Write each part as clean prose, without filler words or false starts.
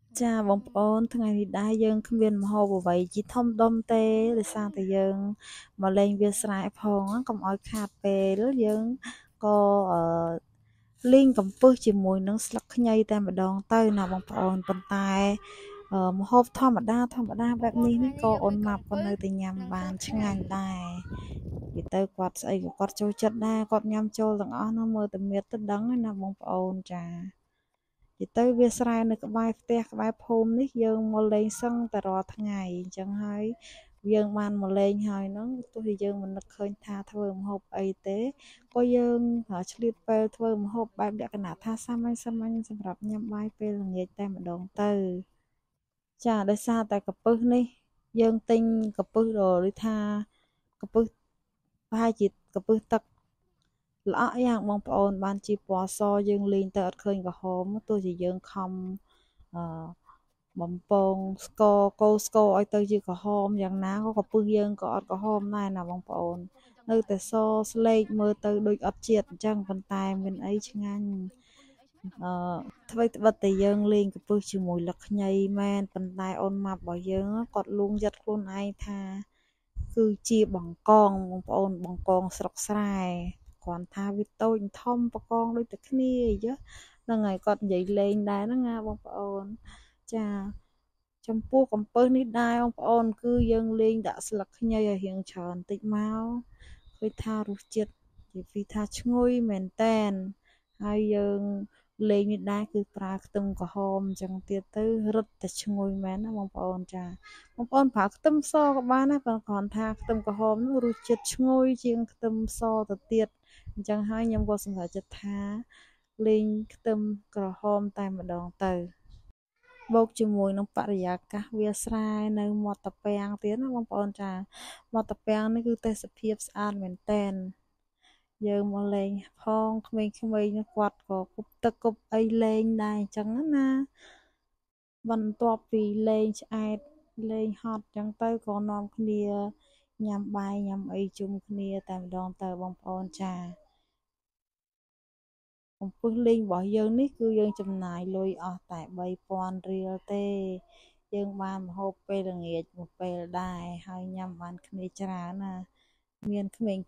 Cha bông ôn thằng ngày đa dương không viên mà hồ bởi vậy chỉ thông đông tê để sang thì dương mà lên viên sài phong á còn oi cà phê đó dương có liên cầm phước chỉ mùi nướng sặc nhâyแต่ម្ដងទៅណាបងប្អូនប៉ុន្តែម្ហូបធម្មតាបែបនេះនេះក៏អូនម៉ាប់ក៏នៅតែញ៉ាំបានឆ្ងាញ់ដែរនិយាយទៅគាត់ស្អីក៏គាត់ចូលចិត្តដែរគាត់ញ៉ាំចូលទាំងអស់នោះមើលតែមៀតទៅដឹងហើយណាបងប្អូនចានិយាយទៅវាស្រែនៅក្បែរផ្ទះក្បែរភូមិនេះយើងមកលេងសឹងតែរាល់ថ្ងៃអញ្ចឹងហើយយើងបានមកលេងហើយហ្នឹងទោះជាយើងមិននឹកឃើញថាធ្វើម្ហូបអីទេក៏យើងឆ្លៀតពេលធ្វើម្ហូបបែបលក្ខណៈថាសាមញ្ញសម្រាប់ញ៉ាំបាយពេលល្ងាចតែម្ដងទៅចាដោយសារតែកពឹសនេះយើងទិញកពឹសដូចថាកពឹសប្រហែលជាកពឹសទឹកល្អក់យ៉ាងបងប្អូនបានជាពណ៌សយើងលេងទៅអត់ឃើញក្រហមទោះជាយើងខំអឺបំពងស្ករកូរស្ករឲ្យទៅជាក្រហមយ៉ាងណាក៏កពឹសយើងក៏អត់ក្រហមដែរណាបងប្អូននៅតែសស្លេកមើលទៅដូចអត់ជាតិអញ្ចឹងប៉ុន្តែមានអីឆ្ងាញ់អឺអ្វីត្បិតតែយើងលេងកពឹសជាមួយលឹកខ្ញីមែនប៉ុន្តែអូនម៉ាប់របស់យើងគាត់លួងចិត្តខ្លួនឯងថាគឺជាបង្កងបងប្អូនបង្កងស្រុកស្រែគ្រាន់ថាវាតូចធំបកងដូចតែគ្នាអីចឹងហ្នឹងហើយគាត់និយាយលេងដែរហ្នឹងណាបងប្អូនចាចំពោះកំពឹសនេះដែរបងប្អូនគឺយើងលេងដាក់ស្លឹកខ្ញីឲ្យរៀងច្រើនតិចមកឃើញថារសជាតិនិយាយពីថាឈ្ងុយមែនតែនហើយយើងលេងនេះដែរគឺប្រើខ្ទឹមក្រហមអញ្ចឹងទៀតទៅរឹតតែឈ្ងុយមែនណាបងប្អូនចាបងប្អូនប្រើខ្ទឹមសក៏បានដែរប៉ុន្តែគ្រាន់ថាខ្ទឹមក្រហមនោះរសជាតិឈ្ងុយជាងខ្ទឹមសទៅទៀតអញ្ចឹងហើយខ្ញុំក៏សម្រេចចិត្តថាលេងខ្ទឹមក្រហមតែម្ដងទៅបូកជាមួយនឹងបរិយាកាសវាលស្រែនៅមាត់ត្រពាំងទៀតណាបងប្អូនចាមាត់ត្រពាំងនេះគឺទេសភាពស្អាតមែនតែនយើងមកលេងផងក្មេងៗនោះគាត់ក៏គប់ទឹកគប់អីលេងដែរអញ្ចឹងណាបន្ទាប់ពីលេងឆ្អែតលេងហត់អញ្ចឹងទៅក៏នាំគ្នាញ៉ាំបាយញ៉ាំអីជុំគ្នាតែម្ដងទៅបងប្អូនចាកំពឹសលីងរបស់យើងនេះគឺយើងចំណាយលុយអស់តែ3000រៀលទេយើងបានម្ហូបពេលល្ងាចមួយពេលដែរហើយញ៉ាំបានគ្នាច្រើនណាមានក្មេងៗ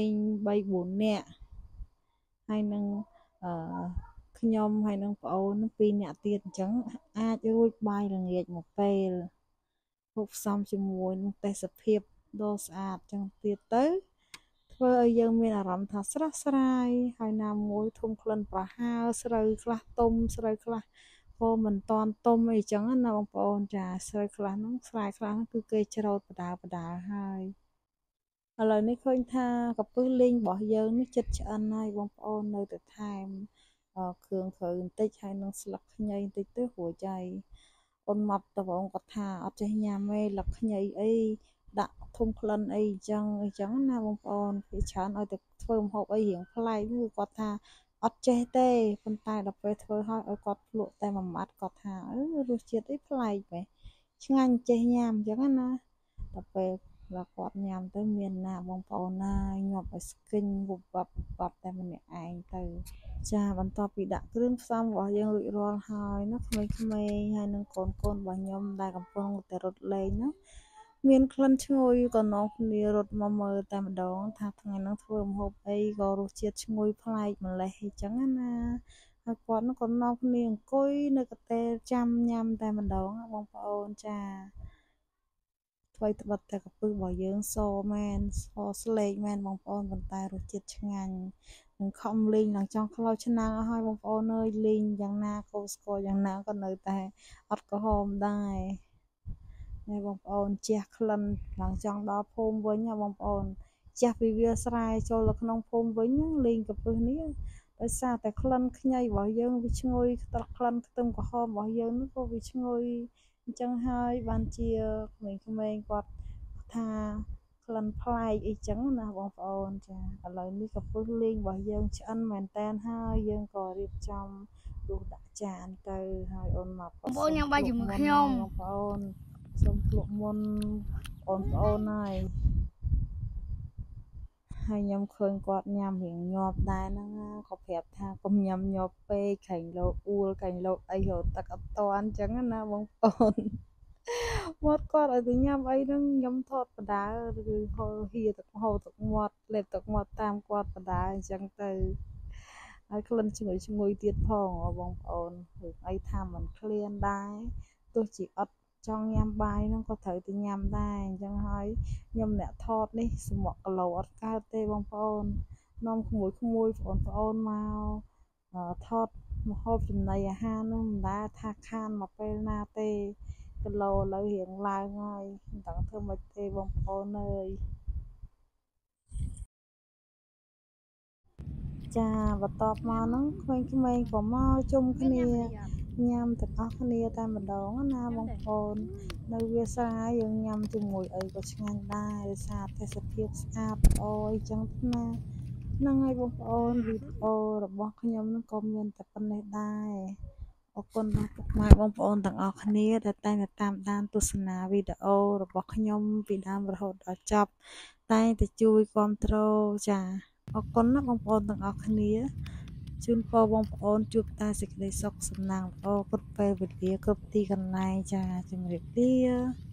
3-4នាក់ហើយនឹងអឺខ្ញុំហើយនឹងប្អូន2នាក់ទៀតអញ្ចឹងអាចរួចបាយល្ងាចមួយពេលហូបផ្សំជាមួយនឹងទេសភាពដ៏ស្អាតអញ្ចឹងទៀតទៅធ្វើឲ្យយើងមានអារម្មណ៍ថាស្រស់ស្រាយហើយណាមួយធុំក្លិនប្រហើរស្រូវខ្លះទុំស្រូវខ្លះក៏មិនតាន់ទុំអីចឹងណាបងប្អូនចាស្រូវខ្លះហ្នឹងស្រែខ្លះហ្នឹងគឺគេច្រូតបដាហើយឥឡូវនេះឃើញថាកពឹសលីងរបស់យើងនេះចិត្តឆ្អិនហើយបងប្អូននៅតែថែមគ្រឿងគ្រូបន្តិចហើយនឹងស្លឹកខ្ញីបន្តិចទៅរួចហើយអូនម៉ាប់តបងគាត់ថាអត់ចេះញ៉ាំទេលឹកខ្ញីអីដាក់ធុំក្លិនអីអញ្ចឹងណាបងប្អូនគេច្រើនឲ្យតែធ្វើម្ហូបអីរៀងប្លែកគឺគាត់ថាអត់ចេះទេប៉ុន្តែដល់ពេលធ្វើឲ្យគាត់ភ្លក់តែមួយម៉ាត់គាត់ថារសជាតិអីប្លែកបែបឆ្ងាញ់ចេះញ៉ាំអញ្ចឹងណាដល់ពេលគាត់ញ៉ាំទៅមានណាបងប្អូនណាញាប់ឲ្យស្គិញវឹបវ៉ាប់តែម្នាក់ឯងទៅចាបន្ទាប់ពីដាក់គ្រឿងផ្សំរបស់យើងរួចរាល់ហើយណាក្មេងៗហើយនឹងកូនរបស់ខ្ញុំដែលកំពុងតែរត់លេងណាមានក្លិនឈ្ងុយក៏នាំគ្នារត់មកមើលតែម្ដងថាថ្ងៃហ្នឹងធ្វើម្ហូបអីក៏រសជាតិឈ្ងុយប្លែកម្លេះអញ្ចឹងណាហើយគាត់ក៏នាំគ្នាអង្គុយនៅកន្ទេលចាំញ៉ាំតែម្ដងបងប្អូនចាថ្មីត្បិតតែកពឹសរបស់យើងសមែនសស្លេកមែនបងប្អូនប៉ុន្តែរសជាតិឆ្ងាញ់នឹងខំលេងឡើងចង់ខ្លោចឆ្នាំងអស់ហើយបងប្អូនអើយលេងយ៉ាងណាកូរស្ករយ៉ាងណាក៏នៅតែអត់ក្រហមដែរហើយបងប្អូនជះក្លិនឡើងចង់ដល់ភូមិវិញណាបងប្អូនជះពីវាលស្រែចូលទៅក្នុងភូមិវិញលេងកពឹសនេះដោយសារតែក្លិនខ្ញីរបស់យើងវាឈ្ងុយក្លិនខ្ទឹមក្រហមរបស់យើងនោះក៏វាឈ្ងុយអញ្ចឹងហើយបានជាក្មេងៗគាត់ថាក្លិនប្លែកអីចឹងណាបងប្អូនចាឥឡូវនេះកពឹសលីងរបស់យើងឆ្អិនមែនតែនហើយយើងក៏រៀបចំដួសដាក់ចានទៅហើយអូនមកបងប្អូនញ៉ាំបាយជាមួយខ្ញុំបងប្អូនសូមភ្លក់មុនបងប្អូនហើយហើយខ្ញុំឃើញគាត់ញ៉ាំរៀងញាប់ដែរហ្នឹងណាក៏ប្រាប់ថាកុំញ៉ាំញាប់ពេកខាញ់លោអួលខាញ់លោអីរត់ទឹកអត់តាន់អញ្ចឹងណាបងប្អូនមាត់គាត់ឲ្យទៅញ៉ាំអីហ្នឹងខ្ញុំថតបដាឬហូរហៀទឹកហូរទឹកមាត់លេបទឹកមាត់តាមគាត់បដាអញ្ចឹងទៅហើយក្លិនឈ្ងុយឈ្ងុយទៀតផងបងប្អូនរឿងអីថាមិនឃ្លានដែរទោះជាអត់ចង់ញ៉ាំបាយហ្នឹងក៏ត្រូវទៅញ៉ាំដែរអញ្ចឹងហើយខ្ញុំអ្នកថតនេះសមក់គីឡូអត់កើតទេបងប្អូននាំក្មួយក្មួយបងប្អូនមកថតម្ហូបចំណីអាហារនោះមិនដែលថាខានមកពេលណាទេគីឡូឥឡូវរៀងឡើងហើយមិនដឹងធ្វើម៉េចទេបងប្អូនអើយចាបន្ទាប់មកហ្នឹងក្មេងៗក៏មកជុំគ្នាញ៉ាំទាំងអស់គ្នាតែម្ដងណាបងប្អូននៅវាលស្រែយើងញ៉ាំជាមួយអីក៏ឆ្ងាញ់ដែរដោយសារទេសភាពស្អាតល្អអីចឹងណាហ្នឹងហើយបងប្អូនវីដេអូរបស់ខ្ញុំហ្នឹងក៏មានតែប៉ុណ្ណេះដែរអរគុណដល់ពុកម៉ែបងប្អូនទាំងអស់គ្នាដែលតែងតែតាមដានទស្សនាវីដេអូរបស់ខ្ញុំពីដើមរហូតដល់ចប់តែងតែជួយគាំទ្រចាអរគុណណាបងប្អូនទាំងអស់គ្នាជូនពរបងប្អូនជួបតែសេចក្តីសុខសំណាងល្អគ្រប់ពេលវេលាគ្រប់ទីកន្លែងចាជំរាបលា